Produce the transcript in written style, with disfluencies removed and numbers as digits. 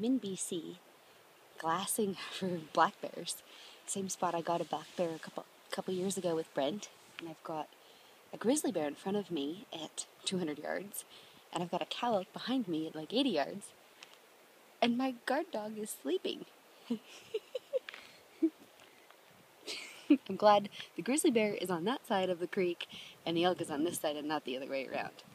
I'm in BC, glassing for black bears. Same spot I got a black bear a couple years ago with Brent, and I've got a grizzly bear in front of me at 200 yards, and I've got a cow elk behind me at like 80 yards, and my guard dog is sleeping. I'm glad the grizzly bear is on that side of the creek, and the elk is on this side and not the other way around.